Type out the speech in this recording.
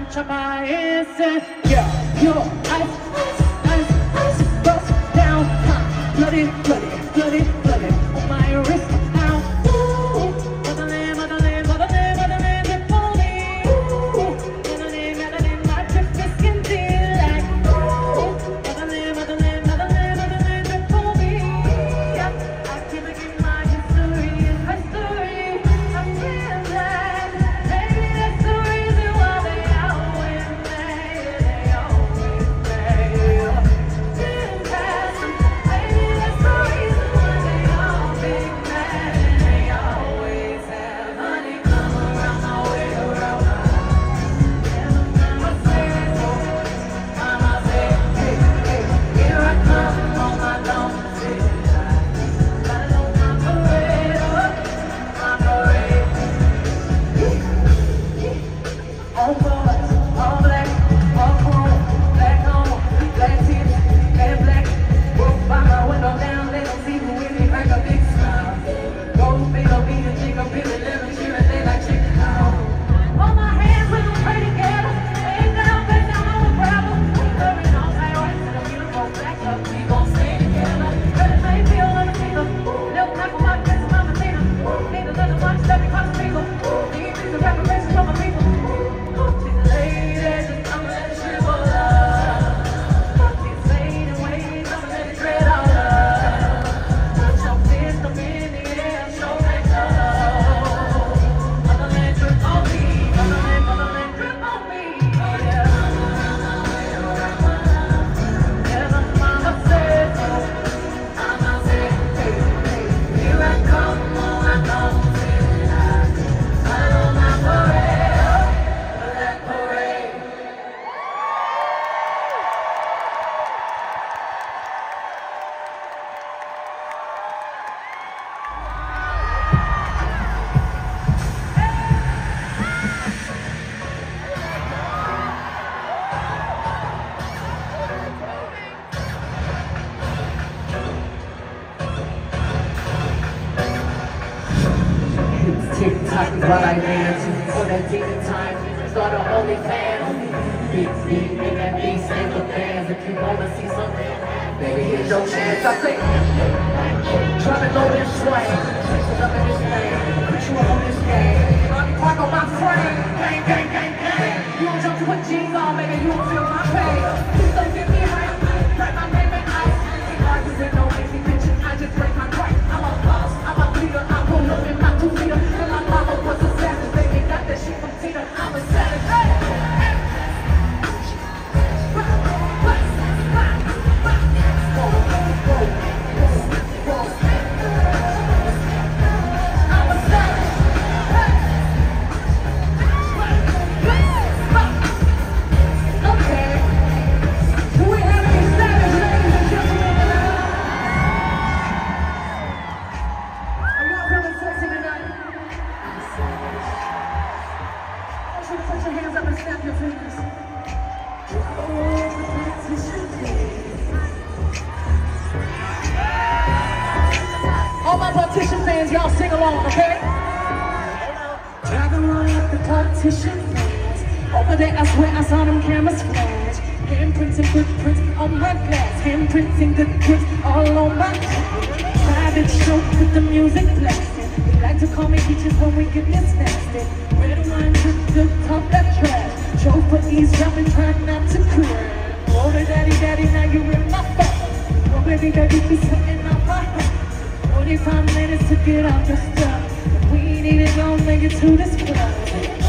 mancha parece. Yeah, your ice, bust down, bloody, bloody, bloody, bloody on my wrist now. Motherland, motherland, motherland, motherland, they're falling. Motherland, motherland, my trip is skinty like. Motherland, motherland, motherland, motherland, they're falling. Yeah, I can't begin my history is my story. I feel that maybe that's the reason why they always say, they always say. Didn't pass them. Maybe that's the reason why they all be mad and they always have honey come around my way around. Mama say, hey, hey, here I come on my long way. Got on my parade, my parade. All boys, all black, all chrome, black on, black tips, and black. Walk by my window down, they don't see who in me, crack a big smile. Gold big up, eat a chick up, Billy Lemon, cheering, they like chicken now. Hold my hands when we pray together. Ain't down, back down, I'm a problem. We serving all priorities, and I'm gonna go back up. We gon' stay together. Better say feel on the finger. Little knock on my face, mama Tina. Need another one, step across the finger. Need these reparations from my people. She's a lady, just I'ma let it shrivel up. She's fading ways, I'ma let it dread all up. Put your fist up in the air, show that love. Motherland drip on me, motherland drip on me. Oh yeah. Yeah, my mama said so. Mama said, hey, hey, here I come on my long way. I know my parade, black parade. TikTok is what I dance for that demon time. Start a holy fan. Big beat in that beat, stay with fans. If you wanna see something, baby, here's your chance. I say, drop it low and swing. Switch up in this thing, put you up on this game. Park on my frame, bang, bang, bang, bang. You don't jump to put jeans on, baby, you don't feel my pain. Please don't get me hype, write my name in ice. Ain't hard to say no easy bitches, I just break my right. I'm a boss, I'm a leader, I pull up in my two-seater. And my mama was a savage, baby, got that shit from Tina. I'm a savage, hey, hey. I'm a savage, hey. Okay. Do we have any savage ladies and gentlemen tonight? Are y'all feeling sexy tonight? I want you to put your hands up and snap your fingers. All my Partition fans, y'all sing along, okay? Driving around with the Partition fans. Over there, I swear I saw them cameras flash. Handprints footprints on my glass. Handprinting the kids all on my private show with the music blasting. They like to call me teachers when we get this nasty. Red wine to the top that trash. Chauffeur eavesdropping, trying not to crash. Oh, daddy, daddy, now you in my face. Oh, baby, baby, be sitting on my head. 45 minutes to get out the stuff. We ain't even gonna make it to this club.